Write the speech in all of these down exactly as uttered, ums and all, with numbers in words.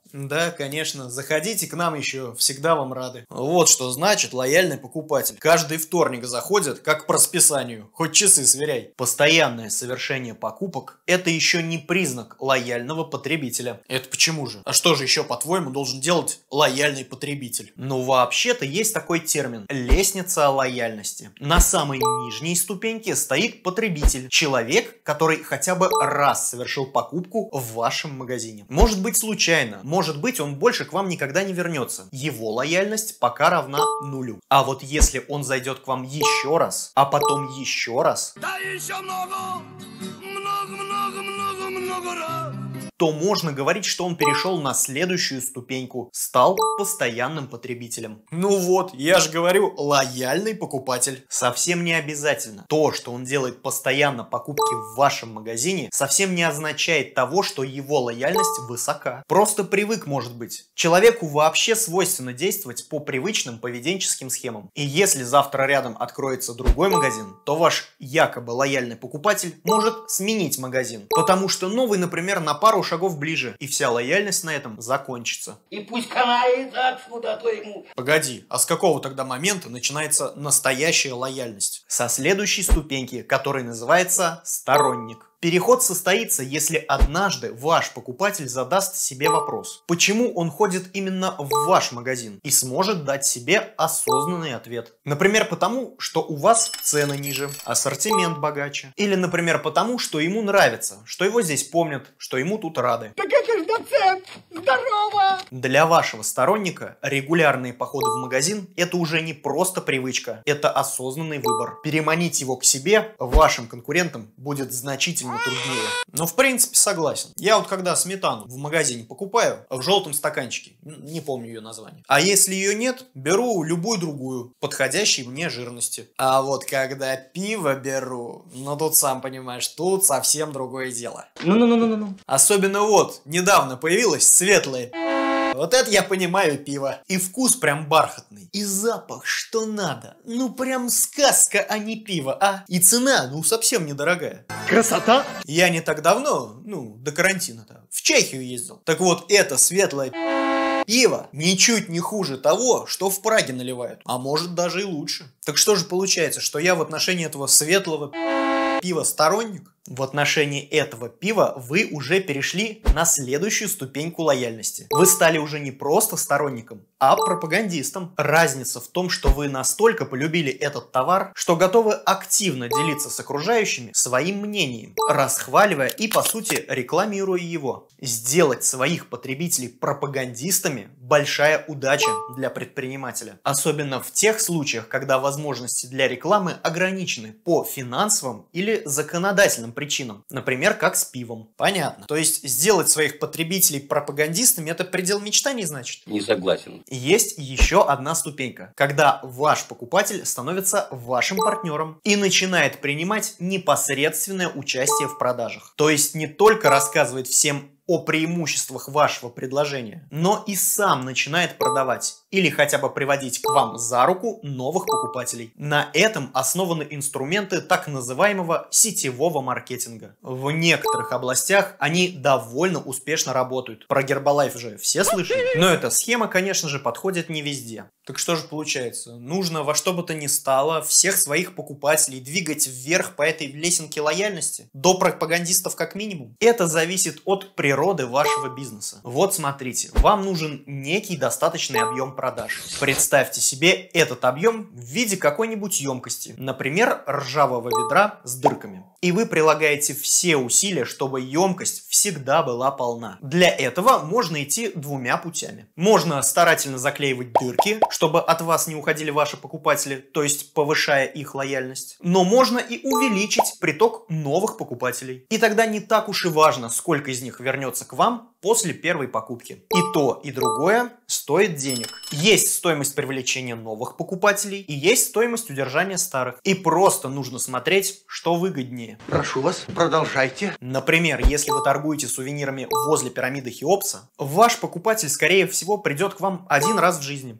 Да, конечно, заходите к нам еще, всегда вам рады. Вот что значит лояльный покупатель. Каждый вторник заходит, как по расписанию, хоть часы сверяй. Постоянное совершение покупок – это еще не признак лояльного потребителя. Это почему же? А что же еще, по-твоему, должен делать лояльный потребитель? Ну, вообще-то есть такой термин – лестница лояльности. На самой нижней ступеньке стоит потребитель, человек, который хотя бы раз совершил покупку в вашем магазине. Может быть случайно, может быть он больше к вам никогда не вернется. Его лояльность пока равна нулю. А вот если он зайдет к вам еще раз, а потом еще раз, да еще много, много, много, много, много раз, то можно говорить, что он перешел на следующую ступеньку, стал постоянным потребителем. Ну вот, я же говорю, лояльный покупатель. Совсем не обязательно. То, что он делает постоянно покупки в вашем магазине, совсем не означает того, что его лояльность высока. Просто привык, может быть. Человеку вообще свойственно действовать по привычным поведенческим схемам. И если завтра рядом откроется другой магазин, то ваш якобы лояльный покупатель может сменить магазин. Потому что новый, например, на пару шагов ближе, и вся лояльность на этом закончится. и пусть канает отсюда, а то ему... Погоди, а с какого тогда момента начинается настоящая лояльность? Со следующей ступеньки, которая называется сторонник. Переход состоится, если однажды ваш покупатель задаст себе вопрос, почему он ходит именно в ваш магазин, и сможет дать себе осознанный ответ. Например, потому, что у вас цены ниже, ассортимент богаче. Или, например, потому, что ему нравится, что его здесь помнят, что ему тут рады. Так это ж доцент! Здорово! Для вашего сторонника регулярные походы в магазин – это уже не просто привычка, это осознанный выбор. Переманить его к себе вашим конкурентам будет значительно труднее. Но в принципе согласен. Я вот когда сметану в магазине покупаю в желтом стаканчике, не помню ее название. А если ее нет, беру любую другую, подходящей мне жирности. А вот когда пиво беру, ну тут сам понимаешь, тут совсем другое дело. Ну-ну-ну-ну-ну. Особенно вот, недавно появилось светлое. Вот это я понимаю пиво. И вкус прям бархатный. И запах что надо. Ну прям сказка, а не пиво, а? И цена, ну совсем недорогая. Красота! Я не так давно, ну до карантина-то, в Чехию ездил. Так вот, это светлое пиво ничуть не хуже того, что в Праге наливают. А может даже и лучше. Так что же получается, что я в отношении этого светлого пива сторонник? В отношении этого пива вы уже перешли на следующую ступеньку лояльности. Вы стали уже не просто сторонником, а пропагандистом. Разница в том, что вы настолько полюбили этот товар, что готовы активно делиться с окружающими своим мнением, расхваливая и, по сути, рекламируя его. Сделать своих потребителей пропагандистами – большая удача для предпринимателя. Особенно в тех случаях, когда возможности для рекламы ограничены по финансовым или законодательным причинам. Например, как с пивом. Понятно. То есть сделать своих потребителей пропагандистами – это предел мечтаний, значит? Не согласен. Есть еще одна ступенька, когда ваш покупатель становится вашим партнером и начинает принимать непосредственное участие в продажах. То есть не только рассказывает всем о преимуществах вашего предложения, но и сам начинает продавать или хотя бы приводить к вам за руку новых покупателей. На этом основаны инструменты так называемого сетевого маркетинга. В некоторых областях они довольно успешно работают. Про Гербалайф же все слышали? Но эта схема, конечно же, подходит не везде. Так что же получается? Нужно во что бы то ни стало всех своих покупателей двигать вверх по этой лесенке лояльности? До пропагандистов как минимум? Это зависит от природы вашего бизнеса. Вот смотрите, вам нужен некий достаточный объем продаж. Представьте себе этот объем в виде какой-нибудь емкости, например, ржавого ведра с дырками. И вы прилагаете все усилия, чтобы емкость всегда была полна. Для этого можно идти двумя путями. Можно старательно заклеивать дырки, чтобы от вас не уходили ваши покупатели, то есть повышая их лояльность. Но можно и увеличить приток новых покупателей. И тогда не так уж и важно, сколько из них вернется к вам после первой покупки. И то, и другое стоит денег. Есть стоимость привлечения новых покупателей и есть стоимость удержания старых. И просто нужно смотреть, что выгоднее. Прошу вас, продолжайте. Например, если вы торгуете сувенирами возле пирамиды Хеопса, ваш покупатель, скорее всего, придет к вам один раз в жизни, и вы его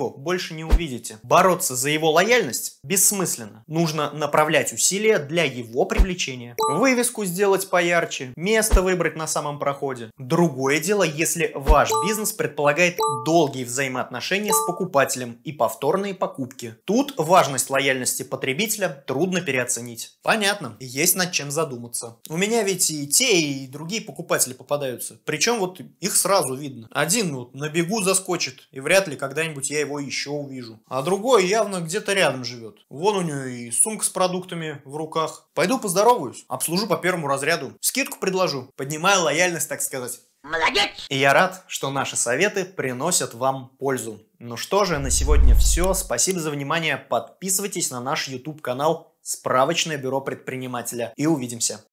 его больше не увидите. Бороться за его лояльность бессмысленно. Нужно направлять усилия для его привлечения. Вывеску сделать поярче, место выбрать на самом проходе. Другое дело, если ваш бизнес предполагает долгие взаимоотношения с покупателем и повторные покупки. Тут важность лояльности потребителя трудно переоценить. Понятно, есть над чем задуматься. У меня ведь и те, и другие покупатели попадаются. Причем вот их сразу видно. Один вот на бегу заскочит, и вряд ли когда-нибудь я его еще увижу. А другой явно где-то рядом живет. Вон у него и сумка с продуктами в руках. Пойду поздороваюсь, обслужу по первому разряду. Скидку предложу. Поднимаю лояльность, так сказать. Молодец! И я рад, что наши советы приносят вам пользу. Ну что же, на сегодня все. Спасибо за внимание. Подписывайтесь на наш YouTube канал «Справочное бюро предпринимателя». И увидимся.